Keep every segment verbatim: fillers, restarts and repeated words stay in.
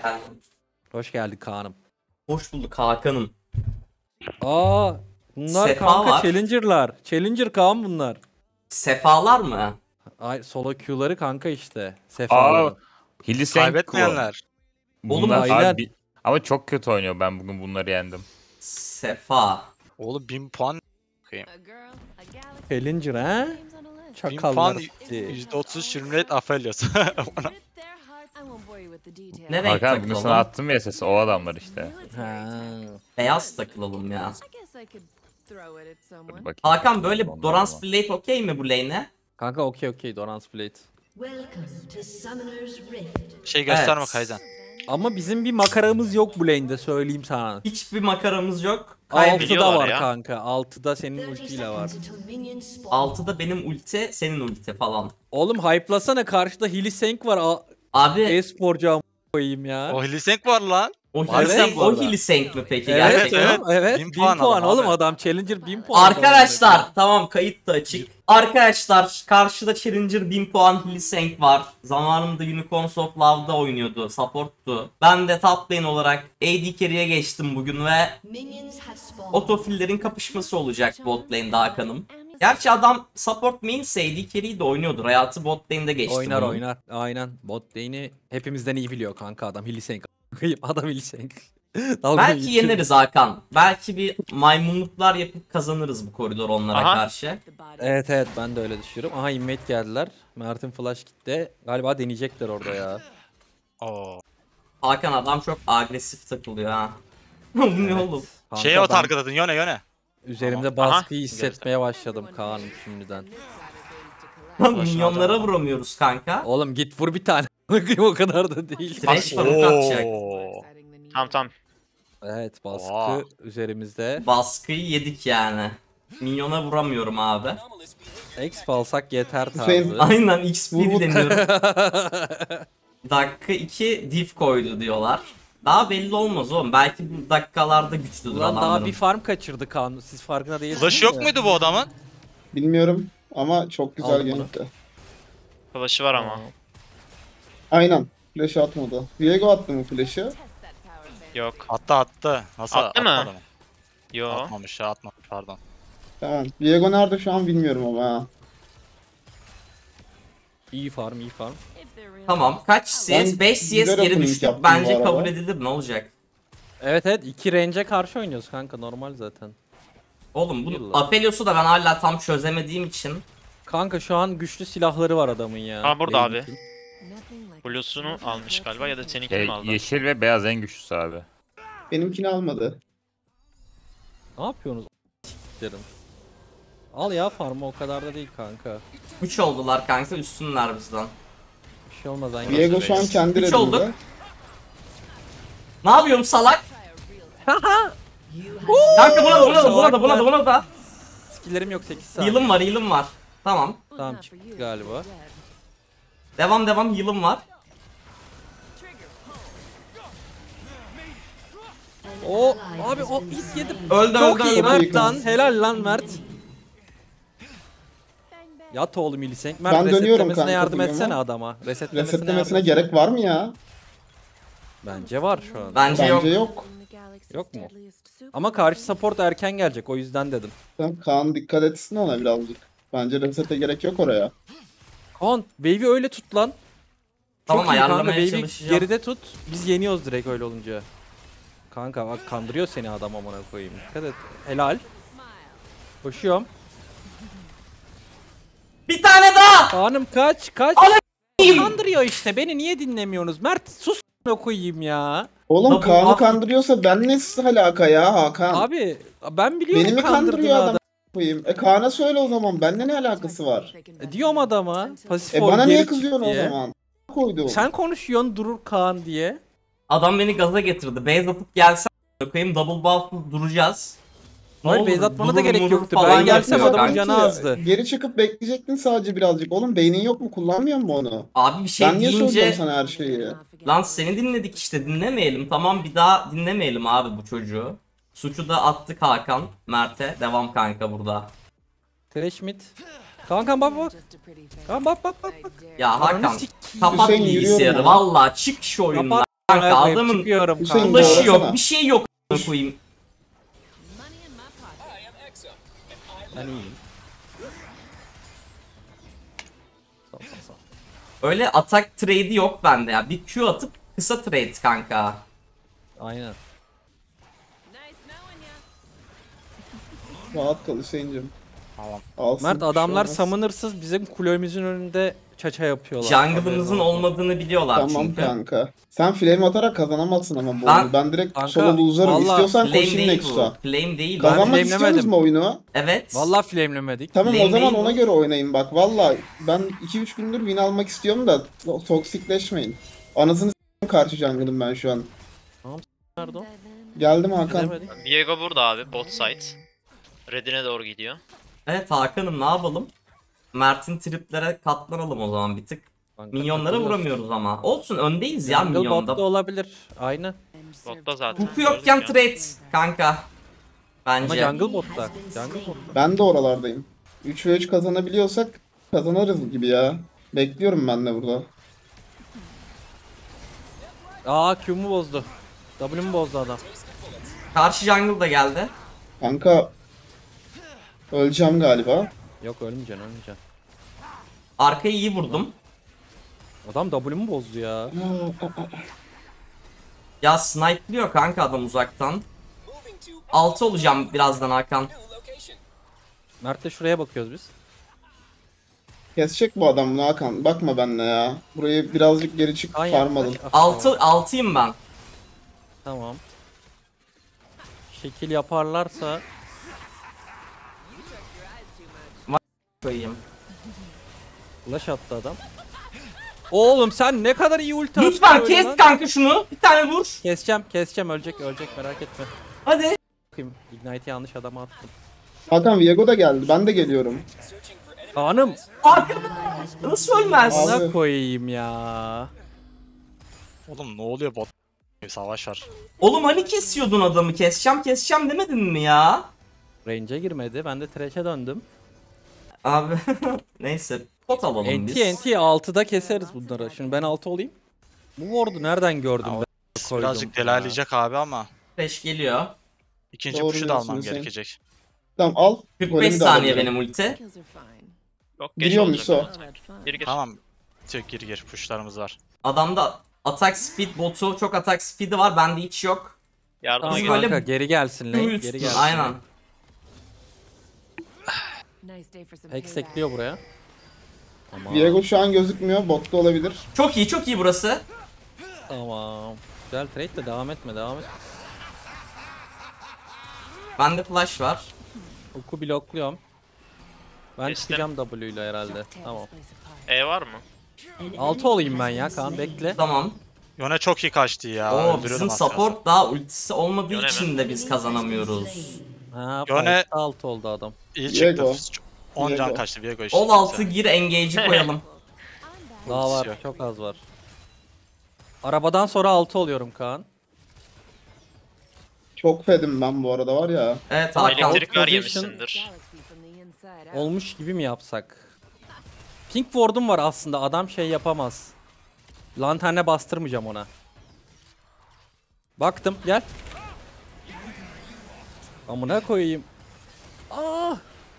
Yani, Hoş geldin Kaan'ım. hoş bulduk Hakan'ım. Aa, bunlar Sefa kanka var. Challenger'lar. Challenger Kaan bunlar. Sefalar mı? Ay, solo queue'ları kanka işte. Aa, Sefaların. Hilisenko. Kaybetmeyenler. Oğlum, Bunlar aynen. abi, bi- ama çok kötü oynuyor. Ben bugün bunları yendim. Sefa. Oğlum bin puan Challenger ha? bin Çakallar puan sizi. yüzde otuz Shroomrate Aphelios. Ne renk Hakan bugün sana takılalım? attım ya sesi. O adamlar işte. Ha. Beyaz takılalım ya. Dur bakayım. Hakan böyle Ondan Doran's ama. Blade okey mi bu lane'e? Kanka okey okey Doran's Blade. Welcome to Summoner's Rift. Şey gösterme Evet. Kaizen. Ama bizim bir makaramız yok bu lane'de söyleyeyim sana. Hiçbir makaramız yok. altıda biliyorlar var ya. kanka. altıda senin thirty ultiyle var. seconds until minions spawn. altıda benim ulti, senin ulti falan. Oğlum hype'lasana karşıda Hilisenk var. A- Abi E-sporcu am- koyayım ya. O Hilisenk var lan. o Var Hilisenk, evet bu o arada. Hilisenk mi peki Evet gerçekten? evet. oğlum, evet. Bin bin puan puan, adam oğlum abi. adam Challenger bin puan. Arkadaşlar tamam, kayıt da açık. Arkadaşlar karşıda Challenger bin puan Hilisenk var. Zamanında Unicorns of Love'da oynuyordu. Support'tu. Ben de top lane olarak A D carry'e geçtim bugün ve Minions have spawned. otofillerin kapışması olacak bot lane'de Hakan'ım. Gerçi adam support main'se A D carry'i de oynuyordur. Hayatı bot lane'de geçti Oynar bunun. oynar. Aynen. Bot lane'i hepimizden iyi biliyor kanka adam. Hilisenk. Adam Hilisenk. Dalga Belki geçiyor. yeneriz Hakan. Belki bir maymunluklar yapıp kazanırız bu koridor onlara Aha. karşı. Evet evet ben de öyle düşünüyorum. Aha invade geldiler. Mert'in flash gitti. Galiba deneyecekler orada ya. Oo. Hakan adam çok agresif takılıyor ha. Bu ne oğlum? Kanka Şey o ben targetladın Yone Yone. üzerimde Aha. baskıyı hissetmeye başladım Kaan'ım şimdiden. Milyonlara vuramıyoruz kanka. Oğlum git vur bir tane. O kadar da değil. Thresh var, hook atacak. Oo. Tamam tamam. Evet baskı Oha. üzerimizde. Baskıyı yedik yani. Minyona vuramıyorum abi. Exp alsak yeter Hüseyin, tarzı. Aynen X P Vur, vur. deniyorum. Dakika iki diff koydu diyorlar. Daha belli olmaz oğlum. Belki bu dakikalarda güçlüdür Ulan daha adamların. bir farm kaçırdı Kaan. Siz farkında değilsiniz. Flash yok muydu bu adamın? Bilmiyorum ama çok güzel Aldım bunu. gameplay. Flash'ı var ama. Aynen. Flash atmadı. Diego attı mı flash'ı? Yok. Attı attı. Nasıl Attı mı? atmadı Yo. Atmamış ya atmamış pardon. Tamam. Diego nerede şu an bilmiyorum ama ha. İyi farm iyi farm. Tamam, kaç C S? Ben beş C S güzel geri opening düştük. yaptım Bence bu arada. kabul edilir, ne olacak? Evet evet iki range'e karşı oynuyoruz kanka normal zaten. Oğlum bu Yıllar. Aphelios'u da ben hala tam çözemediğim için. Kanka şu an güçlü silahları var adamın ya. Aa, burada abi. Lane'in. Blue'sunu almış galiba ya da seninkini Şey, mi aldı? yeşil ve beyaz en güçlüsü abi. Benimkini almadı. Ne yapıyorsunuz? Derim. Al ya farmı o kadar da değil kanka. üç oldular kanka, üstünler bizden. Bir şey olmaz aynı. Diego şu an kendi Üç redinde. olduk. Ne yapıyorum salak? Kanka buna da buna da buna da buna da buna da. Skillerim yok sekiz saniye. Heal'ım var, heal'ım var. Tamam. Tamam çıktı galiba. Devam devam, heal'ım var. O abi o hit yedim. Öldü Çok öldü iyi öldü. Mert lan. Helal lan Mert. Yat oğlum Hilisenk. Mert Ben dönüyorum resetlemesine kanka, yardım biliyorum etsene ama. adama. Resetlemesine, Resetlemesine yardım gerek var mı ya? Bence var şu an. Bence yok. Bence yok. Yok mu? Ama karşı support erken gelecek o yüzden dedim. Sen Kaan dikkat etsin ona birazcık. Bence resete gerek yok oraya. Kaan wave'i öyle tut lan. Tamam, Çok iyi kanka, ayarlamaya wave'i çalışacağım. geride tut. Biz yeniyoruz direkt öyle olunca. Kanka bak kandırıyor seni adam amına koyayım. Dikkat et. Helal. Koşuyorum. Bir tane daha. Kaan'ım kaç kaç. Alayım. Kandırıyor işte. Beni niye dinlemiyorsunuz? Mert sus amına koyayım ya. Oğlum Double Kaan'ı buff. kandırıyorsa ben ne alaka ya Hakan? Abi ben biliyorum Beni mi kandırdığını kandırıyor adam? adam. Koyayım. E Kaan'a söyle o zaman. Bende ne alakası var? E, diyorum adama. Pasif E ol, bana geri niye çık kızıyorsun o diye. zaman? Koydu. Sen konuşuyorsun durur Kaan diye. Adam beni gaza getirdi. Base atıp gelsem koyayım, double buff duracağız. Ne Hayır olur, base atmana da durur gerek murur yoktu. falan Ben gelsem yapıyor adamın kanka. canı azdı. Geri çıkıp bekleyecektin sadece birazcık. Oğlum beynin yok mu? Kullanmıyor mu onu? Abi bir şey Ben niye deyince söylüyorum sana her şeyi? lan seni dinledik işte, dinlemeyelim. Tamam, bir daha dinlemeyelim abi bu çocuğu. Suçu da attık Hakan Mert'e. Devam kanka burada. Trash mid. Kankam bak bak. Kankam bak bak bak. bak. Ya Ananı Hakan sikeyim. kapat Hüseyin, bilgisayarı yürüyorum ya. valla, çık şu oyundan. Kanka koyayım, adamın çıkıyorum Hüseyin, kanka. Flash'ı yok, Doğrasana. bir şey yok a**ına koyayım. Ben iyiyim. Sağ sağ sağ. Öyle atak trade'i yok bende ya. Bir Q atıp kısa trade kanka. Aynen. Rahat kal Hüseyin'cim. Tamam. Alsın, Mert bir şey adamlar olmaz. summonersız bizim kulemizin önünde çaça yapıyorlar. Jungle'ımızın Haberin olsun. olmadığını biliyorlar Tamam çünkü. kanka. Sen flame atarak kazanamazsın ama bu Ben- oyunu. Ben direkt Kanka, solo loser'ım. vallahi İstiyorsan Flame koşayım değil bu. Nexus'a. Flame değil bu. Ben Kazanmak flame'lemedim. istiyorsunuz mu oyunu? Evet. Vallahi flamelemedik. Tamam Flame o zaman değil ona bu. göre oynayın bak. Valla ben iki üç gündür win almak istiyorum da to- toksikleşmeyin. Anasını s**tim karşı jungle'ım ben şu an. Nerede o? Geldim Hakan. Gidemedik. Viego burada abi bot side. Red'ine doğru gidiyor. Evet Hakan'ım ne yapalım? Mert'in triplere katlanalım o zaman bir tık. Kanka, Minyonlara takılıyoruz. vuramıyoruz ama. Olsun öndeyiz ya Jungle minyonda. botta olabilir. Aynen. Botta zaten. Huku yokken gördük ya. trade kanka. Ama Bence. jungle botta. Jungle botta. Ben de oralardayım. üç ve üç kazanabiliyorsak kazanırız gibi ya. Bekliyorum ben de burada. Aa Q'mu bozdu. W'mu bozdu adam. Karşı jungle da geldi. Kanka öleceğim galiba. Yok ölmeyeceksin ölmeyeceksin. Arkayı iyi vurdum. Adam W'mu bozdu ya. Ya snipe'lıyor kanka adam uzaktan. altı olacağım birazdan Hakan. Mert'le şuraya bakıyoruz biz. Kesecek bu adam bunu Hakan. Bakma benimle ya. Burayı birazcık geri çık Ay, farm ay, alın. ah, altı altıyım ben. Tamam. Şekil yaparlarsa Koyayım. flash attı adam. Oğlum sen ne kadar iyi ulti attın Lütfen öyle kes lan. kanka şunu. Bir tane vur. Keseceğim keseceğim ölecek ölecek merak etme. Hadi. Bakayım Ignite'i yanlış adama attım. Hakan Viego da geldi. Ben de geliyorum. Hanım Hakan. Nasıl ölmez? Abi. ne koyayım ya. Oğlum ne oluyor bot? Bir savaş var. Oğlum hani kesiyordun adamı? Keseceğim keseceğim demedin mi ya? Range'e girmedi ben de trash'e döndüm. Abi neyse pot alalım N biz. T N T altıda keseriz bunları. Şimdi ben altı olayım. Bu ward'u nereden gördüm Ya, ben? Koydum Birazcık ya. delaleyecek abi ama. Beş geliyor. İkinci Doğru puşu da diyorsun almam Hüseyin. gerekecek. Tamam al. kırk Golemi beş de saniye alabilirim. benim ulti. Yok geç Giriyor olacak. musun? ama. Gir gir. Tamam. Çık gir gir puşlarımız var. Adamda atak speed botu çok atak speed'i var bende hiç yok. Yardıma Tamam Biz gel. böyle- kanka geri gelsin lane Uyuz- geri gelsin. Aynen. Hex ekliyor buraya. Tamam. Viego şu an gözükmüyor. Botta olabilir. Çok iyi çok iyi burası. Tamam. Güzel trade de devam etme devam et. Bende flash var. Oku blokluyorum. Ben Kestim. çıkacağım W ile herhalde. Tamam. E var mı? altı olayım ben ya Kaan bekle. Tamam. Yone çok iyi kaçtı ya. Oo öldürüyordum bizim az kalsın. support daha ultisi olmadığı Yöne mi? için de biz kazanamıyoruz. Ha, Yone- altı oldu adam. İyi Viego. çıktı. on can Viego. kaçtı Viego işte. Ol altı gir engage'i koyalım. Daha var yok. çok az var. Arabadan sonra altı oluyorum Kaan. Çok fedim ben bu arada var ya. Evet Aa, Hakan. Elektrik ver position- yemişsindir. Olmuş gibi mi yapsak? Pink ward'um var aslında adam şey yapamaz. Lanterne bastırmayacağım ona. Baktım gel. Amına koyayım. Aa!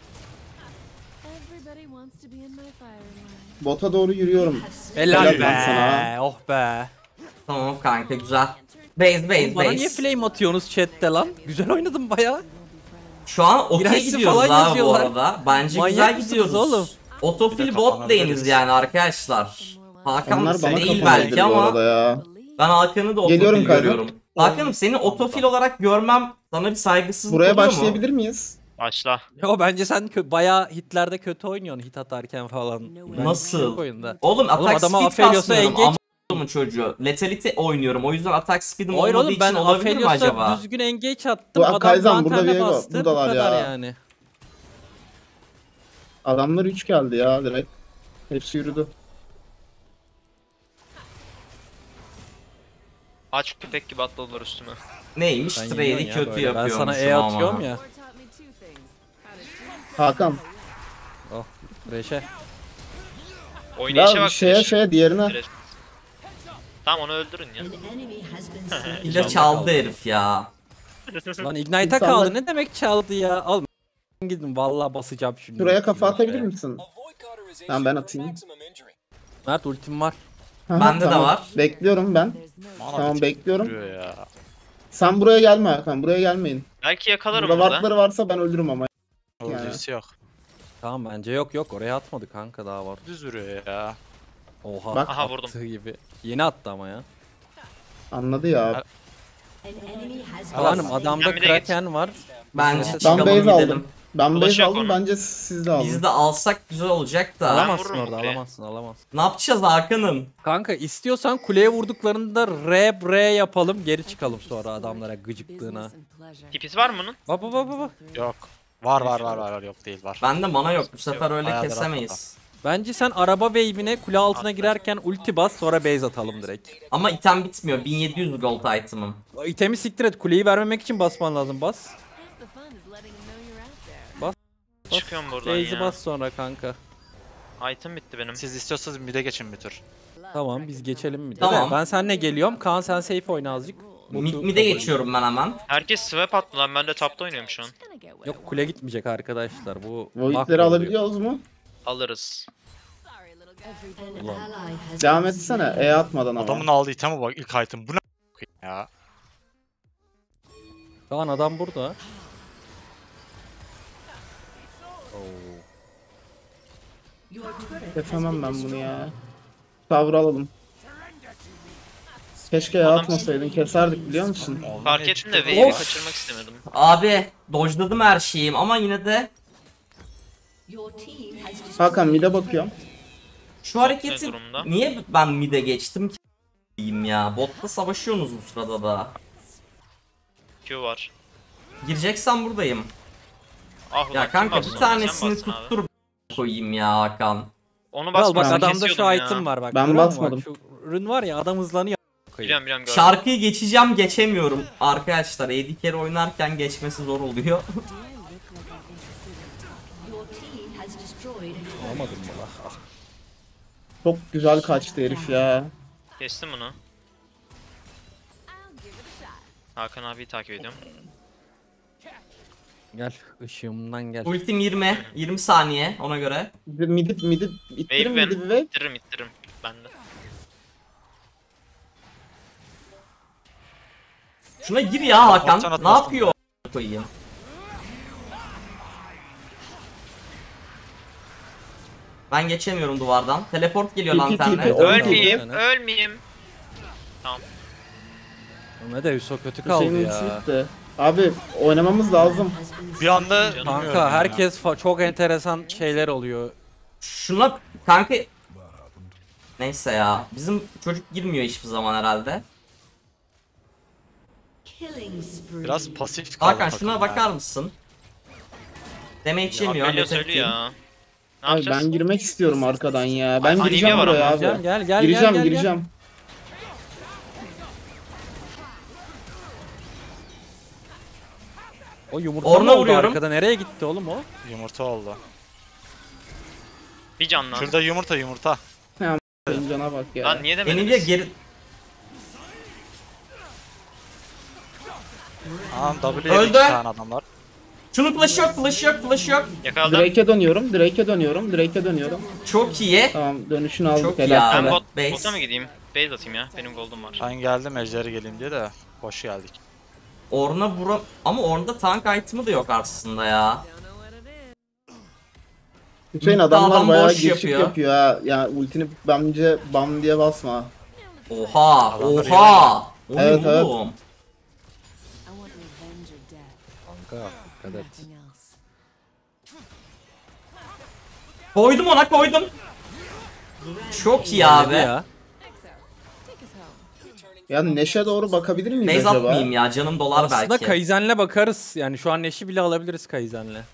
Bota doğru yürüyorum. Helal Helal be. lan sana. Oh be. Tamam kanka güzel. Base base Bana niye base. flame atıyorsunuz chatte lan? Güzel oynadım baya. Şu an okey Girersin gidiyoruz falan abi bu yazıyorlar. arada. Bence Manyak güzel mısınız gidiyoruz. oğlum? Otofil Bir de bot kapanabiliriz. lane'iz yani arkadaşlar. Hakan Onlar bana değil kapanabilir belki bu ama arada ya. ben Hakan'ı da Geliyorum otofil kanka. görüyorum. Hakan'ım seni otofil olarak görmem sana bir saygısızlık Buraya oluyor mu? başlayabilir miyiz? Başla. Yo bence sen kö- bayağı hitlerde kötü oynuyorsun hit atarken falan. Ben Nasıl? yok oyunda. Oğlum atak adama speed Aphelios'a kasmıyorum engage- ama a**ımın çocuğu. Lethality oynuyorum o yüzden atak speed'im Hayır olmadığı oğlum ben için olabilir mi Aphelios'a acaba? düzgün engage attım. Bu Adam Kaizen, burada lanterne Viego, bastı. buradalar Bu kadar ya. yani. Adamlar üç geldi ya direkt. Hepsi yürüdü. Aç köpek gibi atladılar üstüme. Neymiş Sen trade'i yiyorsun ya kötü böyle. Ben yapıyormuşum sana E ama. atıyorum ya. Hakan. Oh Reşe. Oynayışa Ya bak. şeye Reş. şeye diğerine. Reş. Tamam onu öldürün ya. An enemy has been slain. İlla çaldı herif ya. Lan Ignite'a İnsanlar- kaldı. Ne demek çaldı ya? Al gidin vallahi basacağım şimdi. Şuraya kafa atabilir misin? Tamam ben atayım. Mert ultim var. Aha, Bende de tamam. var. Bekliyorum ben. Mana Tamam bitip bekliyorum. duruyor ya. Sen buraya gelme Hakan. Buraya gelmeyin. Belki yakalarım Burada burada. wardları varsa ben ölürüm ama. Yani. Öldürüsü yok. Tamam bence yok yok oraya atmadı kanka daha var. Düz vuruyor ya. Oha. Bak. Aha, vurdum. attığı gibi. Yeni attı ama ya. Anladı ya. An enemy has Alanım been slain. adamda Ben bir de Kraken var. Bence Ben Ben çıkalım base gidelim. aldım. Ben Ulaş base yok aldım. onun. Bence siz de alın. Biz de alsak güzel olacak da. Alamazsın vururum orada kuleye. alamazsın alamazsın. Ne yapacağız Hakan'ım? Kanka istiyorsan kuleye vurduklarında R R yapalım geri çıkalım sonra adamlara gıcıklığına. Tipisi var mı bunun? Bak bak bak bak. Yok. Var var var var var yok değil var. Bende mana yok. Bu sefer öyle Bayağıdır kesemeyiz. Bence sen araba wave'ine kule altına girerken ulti bas sonra base atalım direkt. Ama item bitmiyor. bin yedi yüz gold item'ım. O itemi siktir et kuleyi vermemek için basman lazım bas. Bas. Çıkıyorum buradan Base'i ya. bas sonra kanka. Item bitti benim. Siz istiyorsanız mid'e geçin bir tur. Tamam biz geçelim mi? Tamam. Ben seninle geliyorum. Kaan sen safe oyna azıcık. Mid, Botu- mid'e geçiyorum ben hemen. Herkes swap attı lan, ben de tapta oynuyorum şu an. Yok kule gitmeyecek arkadaşlar. Bu Void'leri makro oluyor. alabiliyoruz mu? Alırız. An ally has Devam been etsene. slain. E atmadan ama. Adamın aldığı iteme bak ilk item. Bu ne ya? Kaan adam burada. Your turret has Kesemem been ben bunu destroyed. ya. Tavır alalım. Keşke ya atmasaydın. Keserdik biliyor musun? Fark ettim de wave'i Of. kaçırmak istemedim. Abi dodge'ladım her şeyim ama yine de Your team has destroyed. Hakan mid'e bakıyorum. şu hareketi Ne durumda? niye ben mid'e geçtim ki diyeyim ya. Botta savaşıyorsunuz bu sırada da. Q var. Gireceksen buradayım. Ah ulan Ya kim kanka bastı bir onu? tanesini Sen bastın abi. tuttur koyayım ya Hakan. Onu Kral bak basmasan adamda şu kesiyordum ya. item var bak. Ben görüyor musun? basmadım. Bak, şu ürün var ya adam hızlanıyor. Biliyorum biliyorum gördüm. Şarkıyı geçeceğim geçemiyorum. Arkadaşlar A D carry oynarken geçmesi zor oluyor. Your team has destroyed. Alamadım mı bak. Çok güzel kaçtı herif ya. Kestim bunu. Hakan abiyi takip ediyorum. Gel ışığımdan gel. Ultim yirmi. yirmi saniye ona göre. Midi midi ittirin Wave ben. midi bir wave. İttiririm ittiririm. Ben de. Şuna gir ya Hakan. Atsan Ne atmazsın. yapıyor koyayım? Ben geçemiyorum duvardan. Teleport geliyor Tipi, tipi, lanterne. o- Ölmeyeyim, tane. ölmeyeyim. Ne de Hüso kötü Hüseyin kaldı ultisi ya. bitti. Abi oynamamız lazım. Has been Bir anda Canım bilmiyorum Kanka ya. herkes fa- çok enteresan şeyler oluyor. Şuna kanka... Neyse ya. Bizim çocuk girmiyor hiçbir zaman herhalde. killing spree. Biraz pasif kaldı Hakan takım şuna ya. bakar mısın? Damage yemiyor. Aurelio net söylüyor ettiğim. ya. Ne Abi yapacağız? ben girmek istiyorum arkadan ya. Ben Anime gireceğim var oraya ama. abi. Gel gel gel gireceğim gel gel. gireceğim. O yumurta Orna mı oldu vuruyorum. arkada? Nereye gitti oğlum o? Yumurta oldu. Bir canlı. Şurada yumurta yumurta. Senin cana bak ya. Lan niye Benim de demediniz? geri... Tamam W Öldü. iki tane adam var. Şunun flash yok, flash yok, flash yok. Yakaladım. Drake'e dönüyorum. Drake'e dönüyorum. Drake'e dönüyorum. Çok iyi. Tamam dönüşünü aldık. Çok iyi helal abi. Ben helal. bot, Base. bota mı gideyim? Base atayım ya. Benim gold'um var. Ben geldim ejderi geleyim diye de boş geldik. Orna vura... Ama orada tank item'ı da yok aslında ya. Hüseyin Mid'de adamlar adam bayağı boş girişik yapıyor. yapıyor. ha. Yani ultini bence bam diye basma. Oha, Adamlar oha. O ne Evet, evet. oğlum? Kanka dikkat et. Koydum ona koydum. Çok iyi Hadi abi. ya. Yani Neşe doğru bakabilir miyiz Base acaba? atmayayım ya canım dolar Aslında belki. Kaizen'le bakarız. Yani şu an Neş'i bile alabiliriz Kaizen'le.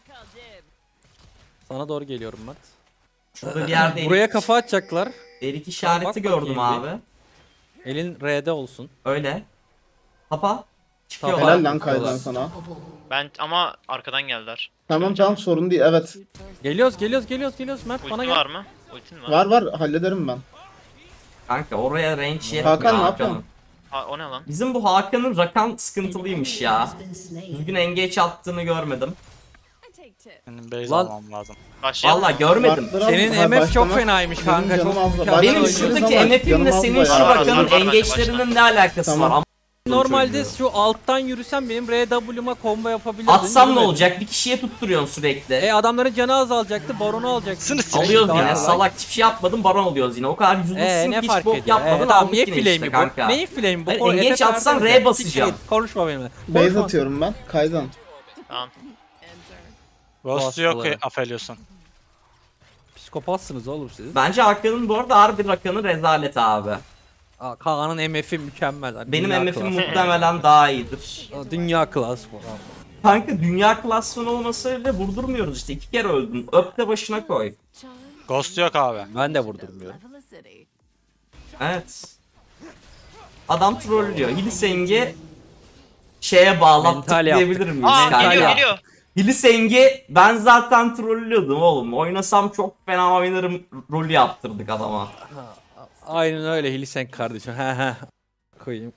Sana doğru geliyorum Mert. Şurada bir yerde Buraya erik, kafa atacaklar. erik işareti Bak gördüm bakayım abi. Elin R'de olsun. Öyle. Kapa. Tamam. Çıkıyorlar. Helal lan Kaydan sana. Ben ama arkadan geldiler. Tamam tamam sorun değil evet. Geliyoruz geliyoruz geliyoruz geliyoruz. Mert bana Ultin gel. var mı? Ultin var. Var var hallederim ben. Kanka oraya range yetmiyor Hakan ne Hakan'ın. yapıyorsun? Aa, o ne lan? Bizim bu Hakan'ın Rakan sıkıntılıymış ya. has been slain. Bugün engage attığını görmedim. Benim base Lan- almam lazım. Başlayalım. Vallahi görmedim. Bartlara- Senin Ha, M F çok başlamak- fenaymış Benim kanka. canım Çok az da- mükemmel Benim Başlamak- oynuyorsun. şuradaki Canım M F'imle az senin bayağı. şu Var, var, Rakan'ın var, var, engage'lerinin ne alakası Tamam. var? Ama Normalde çocuğu. şu alttan yürüsem benim R W'ma combo yapabilirdin. Atsam ne yürümedin. olacak? Bir kişiye tutturuyorsun sürekli. E adamların canı azalacaktı, baronu alacaktı. Sınıf sikeyim. Alıyoruz Daha yine. kolay. Salak hiçbir şey yapmadın, baron alıyoruz yine. O kadar Eee yüzlüsün ne ki fark hiç bok ediyor? yapmadın. Ee, tamam aldık niye yine fileyim işte bu? kanka. Neyin fileyim bu? Hayır, O engage Efe atsan Ferdi R basacağım. Siktir git, konuşma benimle. Base Konuşma. atıyorum ben. Kai'dan. Tamam. Ghost yok Boğazları. Aphelios'un. Psikopatsınız oğlum siz. Bence Hakan'ın bu arada harbi Rakan'ı rezalet abi. Aa, Kaan'ın M F'i mükemmel. Hani Benim dünya M F'im klas. muhtemelen daha iyidir. Aa, Dünya klas falan. Kanka dünya klasmanı olmasayla vurdurmuyoruz işte. İki kere öldün. Öp de başına koy. Ghost yok abi. Ben de vurdurmuyorum. Evet. Adam trollüyor. Hilisengi şeye bağlattık Mental yaptık. diyebilir miyiz? Aa kanka? geliyor geliyor. Hilisengi ben zaten trollüyordum oğlum. Oynasam çok fena oynarım rolü yaptırdık adama. Aynen öyle Hilisenk kardeşim. He he. Koyayım.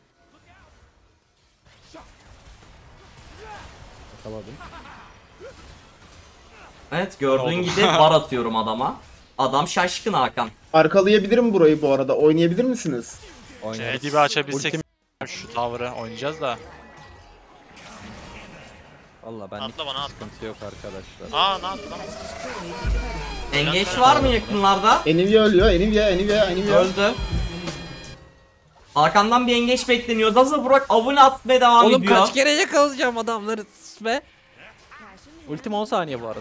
Yakaladım. Evet gördüğün Oldu. gibi bar atıyorum adama. Adam şaşkın Hakan. Arkalayabilirim burayı bu arada. Oynayabilir misiniz? Oynarız. Ulti bir açabilsek Ultim- şu tower'ı oynayacağız da. Valla ben Atla bana, atla. sıkıntı yok arkadaşlar. Aa ne yaptı lan? Engage var mı yakınlarda? Enivia ölüyor. Enivia, Enivia, Enivia. Öldü. Hakan'dan bir engage bekleniyor. Hazır Burak avını atmaya devam Oğlum ediyor. kaç kere yakalayacağım adamları be. Ultim on saniye bu arada.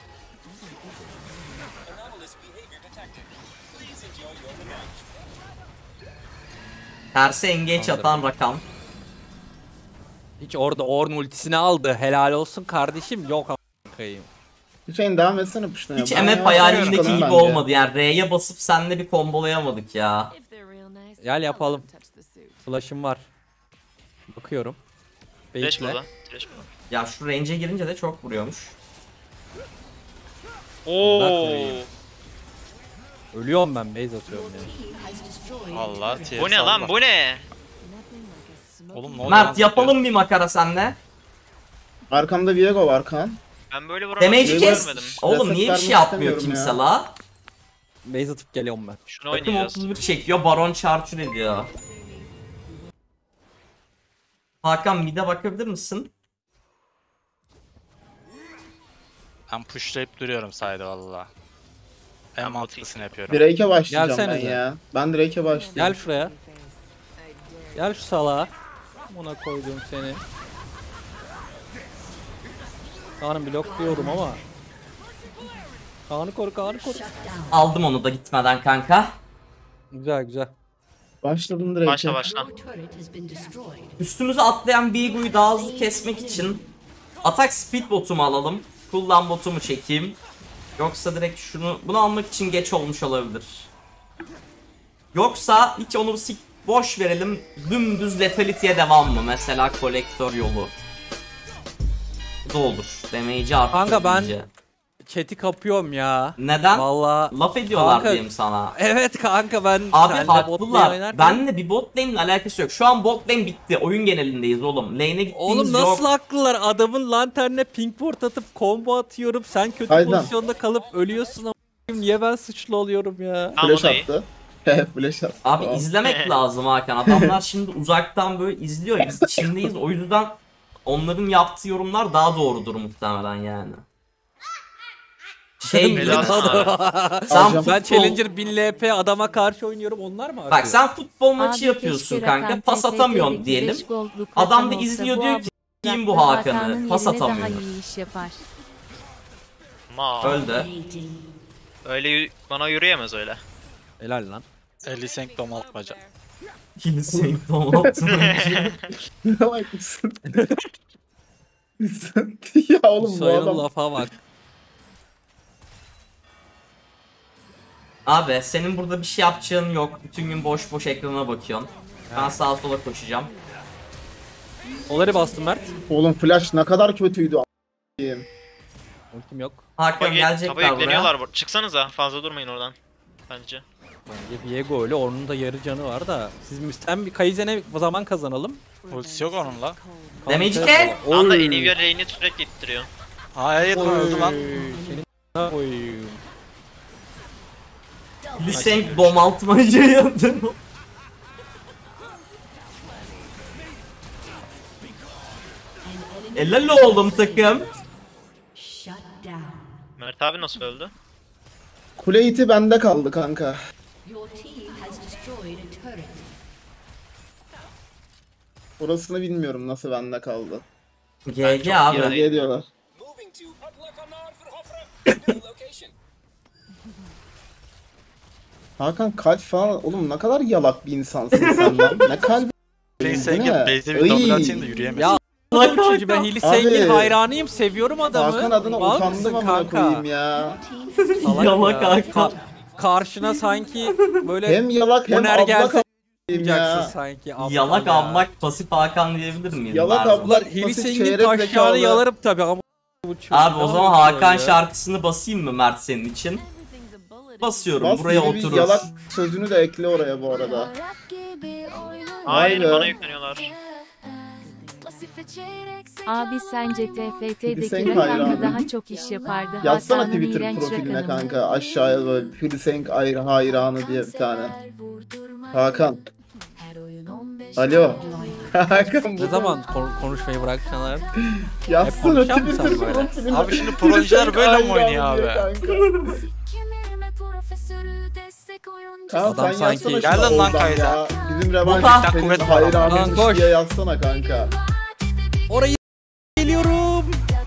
Tersi engage atan Rakan. Hiç orada Ornn ultisini aldı. Helal olsun kardeşim. Yok a**ayım. Hüseyin devam etsene puştuna. Hiç Ben M F yavaş hayalindeki çıkalım gibi bence. olmadı yani. R'ye basıp seninle bir kombolayamadık ya. Gel yapalım. Flash'ım var. Bakıyorum. Trash Bait'le. burada. Trash burada. Ya şu range'e girince de çok vuruyormuş. Oo. koyayım. Ölüyorum ben base atıyorum ya. Allah T S Bu ne lan bu ne? Oğlum ne oluyor lan? Mert yapalım bir makara senle. Arkamda Viego var Kaan. Ben böyle vuramadım. Damage'i Yok, kes. görmedim. Oğlum Reset niye bir şey vermek yapmıyor istemiyorum kimse ya. la? Base atıp geliyorum ben. Şunu Takım oynayacağız. otuz bir çekiyor, Baron çarçur ediyor. Hakan mid'e bakabilir misin? Ben pushlayıp duruyorum sayda valla. En Ben mantıklısını yapıyorum. Drake'e başlayacağım Gelsenize. ben ya. Ben Drake'e başlayayım. Gel şuraya. Gel şu salağa. Ona koydum seni. Kaan'ı blokluyorum ama. Kaan'ı koru, Kaan'ı koru. Aldım onu da gitmeden kanka. Güzel güzel. Başladım Drake'e. Başla başla. Your turret has been destroyed. Üstümüze atlayan Vigo'yu daha hızlı kesmek için atak speed botumu alalım. Cooldown botumu çekeyim. Yoksa direkt şunu bunu almak için geç olmuş olabilir. Yoksa hiç onu sik boş verelim. Dümdüz letality'ye devam mı? Mesela kolektör yolu. Bu da olur. Damage'i arttır. Kanka ben- iyice. Chat'i kapıyorum ya. Neden? Valla. Laf ediyorlar Kanka- diyeyim sana. Evet kanka ben Abi seninle bot lane haklılar. oynarken- Benle bir bot lane'in alakası yok. Şu an bot lane bitti. Oyun genelindeyiz oğlum. Lane'e gittiğimiz Oğlum nasıl yok. haklılar? Adamın lanternine ping port atıp combo atıyorum. Sen kötü Aynen. pozisyonda kalıp ölüyorsun ama niye ben suçlu oluyorum ya? Tamam, Flash o da iyi. attı. He flash attı. Abi Tamam. izlemek lazım Hakan. Adamlar şimdi uzaktan böyle izliyor. Biz içindeyiz. O yüzden onların yaptığı yorumlar daha doğrudur muhtemelen yani. Şey gibi. Helal sana. Sen Alacağım. Ben futbol, Challenger bin L P adama karşı oynuyorum, onlar mı? bak sen futbol Abi maçı yapıyorsun keşke kanka. Rakan Pas T F T'deki atamıyorsun diyelim. beş gold'luk Adam Rakan da olsa izliyor bu diyor ki kim bu Hakan'ın Hakan'ı? Pas yerine atamıyor. Daha iyi iş yapar. Ma. Öldü. Dominating. Öyle yü- bana yürüyemez öyle. Helal lan. elli senk domaltmaca. Hilisenk domaltın. Ne bak mısın? Ya oğlum bu Sayının adam. lafa bak. Abi senin burada bir şey yapacağın yok. Bütün gün boş boş ekrana bakıyorsun. Ben sağa sola koşacağım. Oları bastım Mert. Oğlum flash ne kadar kötüydü a**ayım. Ultim yok. Hakan Tapa gelecekler buraya. yükleniyorlar. bu- Çıksanıza fazla durmayın oradan. bence. Bence Viego öyle, onun da yarı canı var da. Siz müstem bir Kaizen'e zaman kazanalım. Ultisi yok onunla. Damage Kanka gel. yapalım. Anda Oy. Anivia lane'i sürekli ittiriyor. Hayır lan öldü lan. Senin koyayım. Lee Sin domaltmaca yaptı. Helal oldum takım. Shut down. Mert abi nasıl öldü? Kule iti bende kaldı kanka. Your team has destroyed a turret. Orasını bilmiyorum nasıl bende kaldı. G G çok abi. yarayım. Ne diyorlar? Hakan kalp falan, oğlum ne kadar yalak bir insansın sen lan. Ne kalbi? Neyse Bu ne? gel base'e bir Iy. double atayım da yürüyemedim. Ya Bak Oğlum çocuğu, ben Hilli Sengin Abi. hayranıyım, seviyorum adamı. Hakan adına Mal utandım mısın amına kanka? koyayım ya. Salak Yalak ya. Hakan. Ka- karşına sanki böyle Hem yalak hem Oner abla gelse koyayım yapacaksın ya. sanki. aptal Yalak ya. almak pasif Hakan diyebilir miyiz? Yalak Merzo? abla- Ulan Hilli Pasif Sengin çeyrek taşlarını zekalı. yalarım tabi ama bu çocuğu Abi ne o zaman yapıyor Hakan ya? şarkısını basayım mı Mert senin için? Basıyorum, Bas buraya gibi bir oturur. yalak sözünü de ekle oraya bu arada. Hayır be. bana yükleniyorlar. Abi sence Sen T F T'deki hayranım. Rakan'da daha çok iş yapardı. Yazsana Hakan'ın Twitter iğrenç profiline Rakan'ı. kanka, aşağıya böyle Hülsenk ayrı hayranı diye bir tane. Hakan. Alo. Hakan Ne bu zaman kon- konuşmayı bırakacaksın? yazsana konuşacak mısın Twitter sen böyle? profiline. Abi şimdi projeler böyle mi oynuyor abi? Tamam Adam sen sanki- yazsana Gel şuna lan lan oradan kayda. ya. Bizim revanş Bota. senin Kuvvet var. Lan hayranıymış koş. diye yazsana kanka. Orayı geliyorum.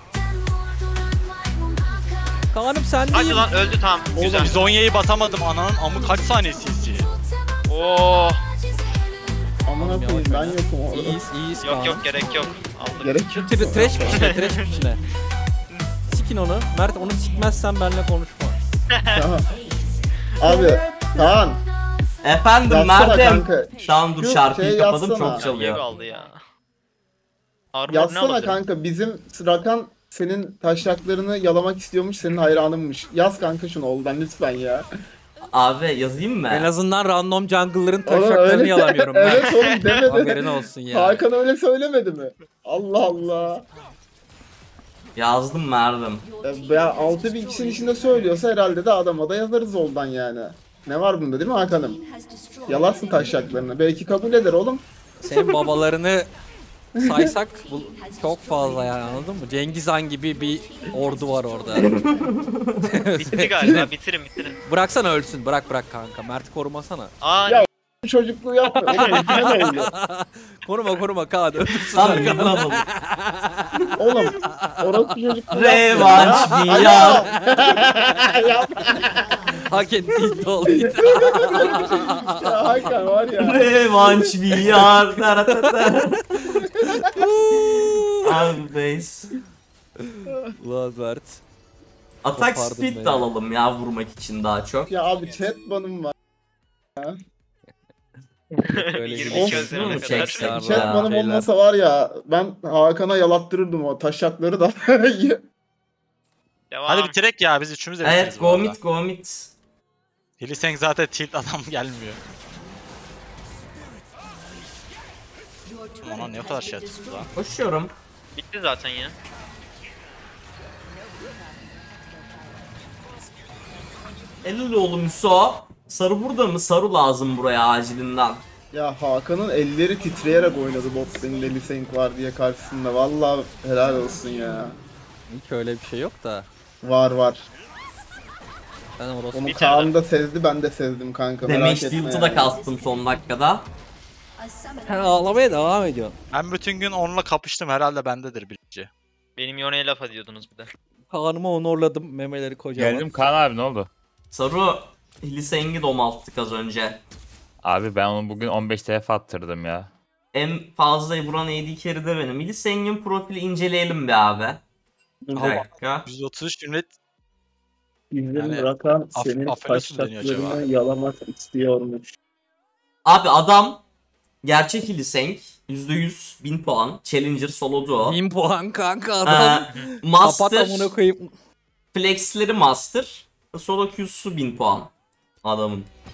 Kaan'ım sendeyim. Hadi lan öldü tamam. Güzel. Oğlum Zonya'yı basamadım, ananın amı kaç saniyesi izci? Oo. Amına koyayım ben yokum orada. İyiyiz iyiyiz Yok Kaan. yok gerek yok. Aldık. Gerek yok. Tre- Trash piçine, trash piçine. Sikin onu. Mert, onu sikmezsen benimle konuşma. Tamam. Abi Kaan Efendim yazsana Mert'im. kanka. Tamam dur Şu şarkıyı şey kapadım, yazsana. çok Niye çalıyor. kaldı ya? Armor ne Yazsana alabilirim? kanka, bizim Rakan senin taşaklarını yalamak istiyormuş, senin hayranınmış. Yaz kanka şunu oğlum lütfen ya. Abi yazayım mı? En azından random jungle'ların Oğlum taşaklarını öyle- yalamıyorum ben. Evet oğlum demedi. Haberin olsun ya. Hakan öyle söylemedi mi? Allah Allah. Yazdım Mert'im. Ya, ya altı bin kişinin içinde söylüyorsa herhalde de adama da yazarız oldan yani. Ne var bunda değil mi Hakan'ım? Yalarsın taşaklarını. Belki kabul eder oğlum. Senin babalarını saysak bu çok fazla yani, anladın mı? Cengiz Han gibi bir ordu var orada. Bitti galiba. Bitirin bitirin. Bıraksana ölsün. Bırak bırak kanka. Mert'i korumasana. Aa Ya- Çocukluğu yapma. Oğlum etine ne oluyor? Koruma koruma Kaan. Öldürsün Tam Hakan'ı. yıkılalım. Oğlum orası çocukluğu Revanş yapma. bir Ya, yar. Alo. Hak ettiği doluydu. Ya Hakan var ya. Revanş bir yar. Taratata. Abi base. Ulan Mert. Atak Kopardım speed beni. de alalım ya vurmak için daha çok. Ya abi chat banım var. Öyle yirmi gibi. iki Of, Haziran'a bunu kadar. çeksek Ya, Chat ya. banım şeyler. olmasa var ya, ben Hakan'a yalattırırdım o taşakları da. Devam. Hadi bitirek ya, biz üçümüz de bitiririz Evet bu arada. go mid go mid. Hilliseng zaten tilt adam gelmiyor. Your turret Aman ne has kadar been şey atıyoruz destroyed. lan. Koşuyorum. Bitti zaten ya. Elil oğlum Müso. Sarı burada mı? Sarı lazım buraya acilinden. Ya Hakan'ın elleri titreyerek oynadı bot lane'de Lee Sin var diye karşısında. Vallahi helal olsun ya. Hiç öyle bir şey yok da. Var var. Ben orası Onu Bitirdi. Kaan da sezdi, ben de sezdim kanka, merak Damage etme tilt'ı da yani. kastım son dakikada. A summoner Sen ağlamaya devam ediyorsun. Ben bütün gün onunla kapıştım, herhalde bendedir bilinci. Benim Yone'ye laf ediyordunuz bir de. Kaan'ımı onorladım. Memeleri kocaman. Geldim Kaan abi, ne oldu? Saru Hliseng'i domalttık az önce. Abi ben onu bugün on beş T F attırdım ya. En fazla vuran A D carry'de benim. Hliseng'in profili inceleyelim be abi. Bir Dur, dakika. yüz otuz üç ünit Bizim Yani Rakan af- senin affedersin deniyor acaba? taşaklarını yalamak istiyormuş. Abi adam gerçek Hliseng. yüzde yüz bin puan. Challenger solo duo. bin puan kanka Ee, adam. Kapat master. amına koyayım. Flex'leri master. Solo Q'su bin puan. adamın.